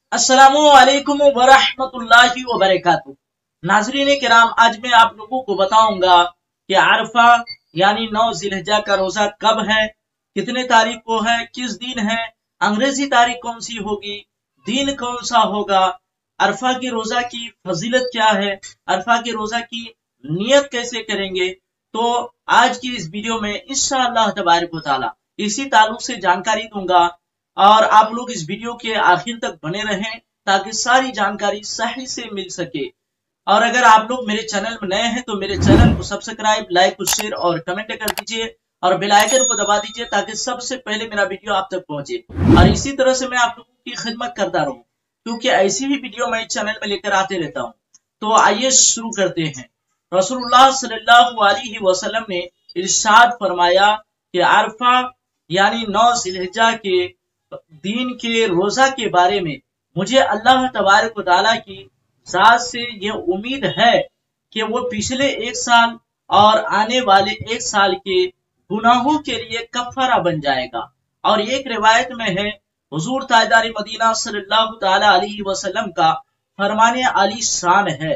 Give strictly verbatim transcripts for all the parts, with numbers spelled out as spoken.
अस्सलामुअलैकुम वरहमतुल्लाहि वबरकातुहू। नाज़रीन किराम, आज मैं आप लोगों को बताऊंगा कि अरफा यानी नौ जिलहिज्जा का रोजा कब है, कितने तारीख को है, किस दिन है, अंग्रेजी तारीख कौन सी होगी, दिन कौन सा होगा, अरफा की रोजा की फजीलत क्या है, अरफा की रोजा की नियत कैसे करेंगे। तो आज की इस वीडियो में इंशाअल्लाह तबारक व तआला इसी ताल्लुक से जानकारी दूंगा और आप लोग इस वीडियो के आखिर तक बने रहें ताकि सारी जानकारी सही से मिल सके। और अगर आप लोग मेरे चैनल में नए हैं तो मेरे चैनल को सब्सक्राइब, लाइक, शेयर और कमेंट कर दीजिए और बेल आइकन को दबा दीजिए ताकि सबसे पहले मेरा वीडियो आप तक पहुंचे। और इसी तरह से मैं आप लोगों की खिदमत करता रहूं क्योंकि ऐसी ही वीडियो मैं चैनल में लेकर आते रहता हूं। तो आइए शुरू करते हैं। रसूलुल्लाह सल्लल्लाहु अलैहि वसल्लम ने इरशाद फरमाया कि अरफा यानी नौ जिलहिज्जा के दीन के रोजा के बारे में मुझे अल्लाह तबारक व तआला की जात से यह उम्मीद है कि वो पिछले एक साल और आने वाले एक साल के गुनाहों के लिए कफारा बन जाएगा। और एक रिवायत में है हुजूर ताजदार मदीना सल्लल्लाहु तआला अलैहि वसल्लम का फरमाने आली शान है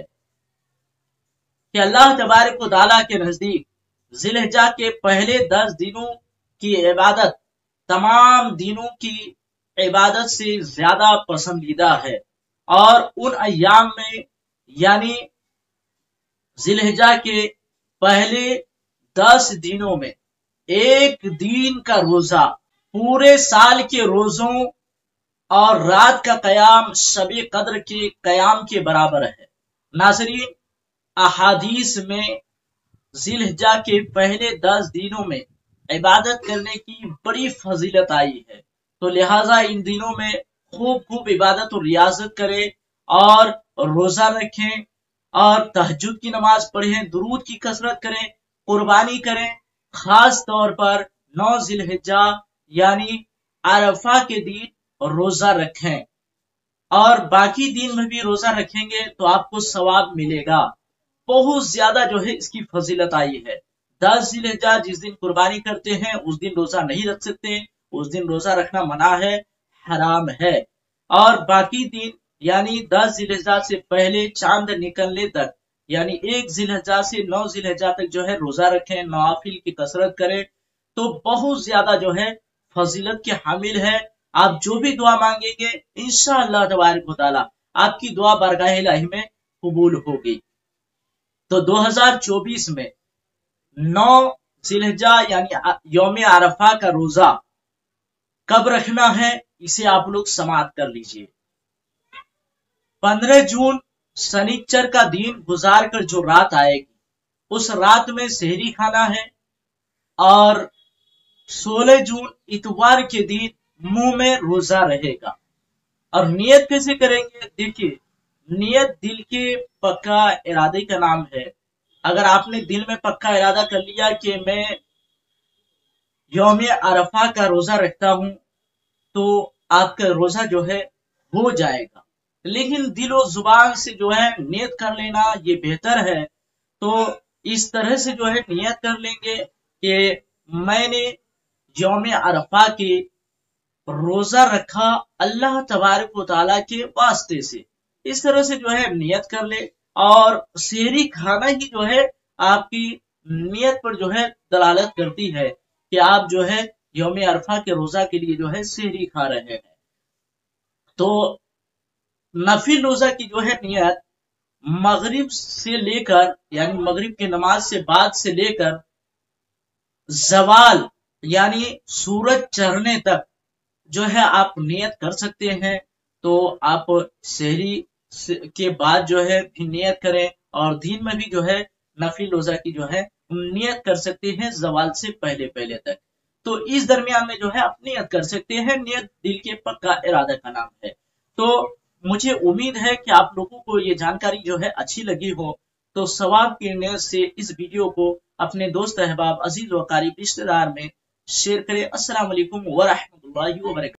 कि अल्लाह तबारक व तआला के नजदीक जिलहिज्जा के पहले दस दिनों की इबादत तमाम दिनों की इबादत से ज्यादा पसंदीदा है। और उन अय्याम में यानी जिलहिज्जा के पहले दस दिनों में एक दिन का रोजा पूरे साल के रोजों और रात का कयाम शबे कद्र के कयाम के बराबर है। नाज़रीन, अहादीस में जिलहिज्जा के पहले दस दिनों में इबादत करने की बड़ी फजीलत आई है, तो लिहाजा इन दिनों में खूब खूब इबादत और रियाजत करें और रोजा रखें और तहज्जुद की नमाज पढ़ें, दुरूद की कसरत करें, कुर्बानी करें। खास तौर पर नौ जिलहिज्जा यानी अरफा के दिन रोजा रखें और बाकी दिन में भी रोजा रखेंगे तो आपको सवाब मिलेगा। बहुत ज्यादा जो है इसकी फजीलत आई है। दस जिलहिज्जा जिस दिन कुर्बानी करते हैं उस दिन रोजा नहीं रख सकते, उस दिन रोजा रखना मना है, हराम है। और बाकी दिन यानी दस जिलहिज्जा से पहले चांद निकलने तक यानी एक जिलहिज्जा से नौ जिलहिज्जा तक जो है रोजा रखें, नवाफिल की कसरत करें तो बहुत ज्यादा जो है फजीलत के हामिल है। आप जो भी दुआ मांगेंगे इंशाअल्लाह तबारक व तआला आपकी दुआ बारगाह इलाही में कबूल होगी। तो दो हज़ार चौबीस में नौ जिलहिज्जा यानी यौम अरफा का रोजा कब रखना है इसे आप लोग समाप्त कर लीजिए। पंद्रह जून शनिचर का दिन गुजार कर जो रात आएगी उस रात में सेहरी खाना है और सोलह जून इतवार के दिन मुंह में रोजा रहेगा। और नियत कैसे करेंगे? देखिए, नियत दिल के पक्का इरादे का नाम है। अगर आपने दिल में पक्का इरादा कर लिया कि मैं यौम अरफा का रोजा रखता हूं तो आपका रोजा जो है हो जाएगा। लेकिन दिल और जुबान से जो है नियत कर लेना ये बेहतर है। तो इस तरह से जो है नियत कर लेंगे कि मैंने यौम अरफा के रोजा रखा अल्लाह तबारक व तआला के वास्ते से। इस तरह से जो है नियत कर ले और सेहरी खाना ही जो है आपकी नियत पर जो है दलालत करती है कि आप जो है यौम अरफा के रोजा के लिए जो है सेहरी खा रहे हैं। तो नफिल रोजा की जो है नियत मगरिब से लेकर यानी मगरिब की नमाज से बाद से लेकर जवाल यानी सूरज चढ़ने तक जो है आप नियत कर सकते हैं। तो आप सेहरी के बाद जो है भी नियत करें और दिन में भी जो है नफिल रोजा की जो है नियत कर सकते हैं जवाल से पहले पहले तक। तो इस दरमियान में जो है आप नियत कर सकते हैं। नियत दिल के पक्का इरादा का नाम है। तो मुझे उम्मीद है कि आप लोगों को ये जानकारी जो है अच्छी लगी हो। तो सवाब की नियत से इस वीडियो को अपने दोस्त अहबाब, अजीज व कारीब रिश्तेदार में शेयर करें। अस्सलाम वालेकुम व रहमतुल्लाहि व बरकातहू।